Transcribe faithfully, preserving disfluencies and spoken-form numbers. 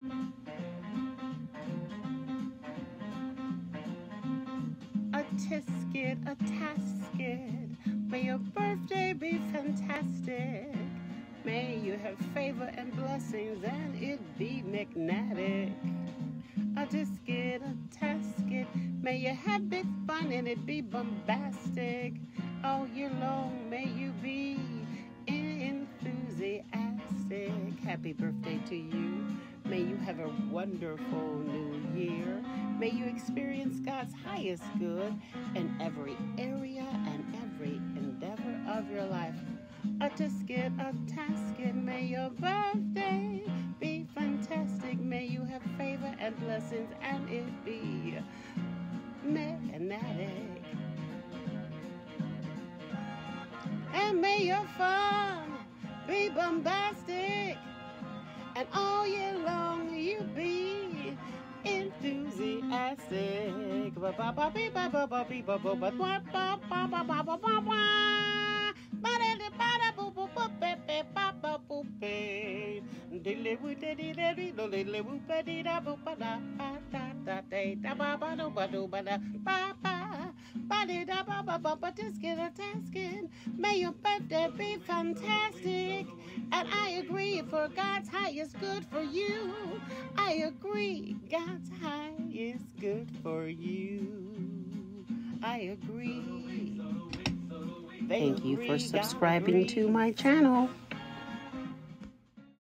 A tisket, a tasket, may your birthday be fantastic. May you have favor and blessings and it be magnetic. A tisket, a tasket, may you have big fun and it be bombastic. All year long may you be enthusiastic. Happy birthday to you. May you have a wonderful new year. May you experience God's highest good in every area and every endeavor of your life. A tisket, a tasket, may your birthday be fantastic. May you have favor and blessings and it be magnetic. And may your fun be bombastic. And all year long you be enthusiastic. Just get a tasking. May your birthday be fantastic. And I agree, for God's highest good for you. I agree, God's highest good for you. I agree. Thank you for subscribing to my channel.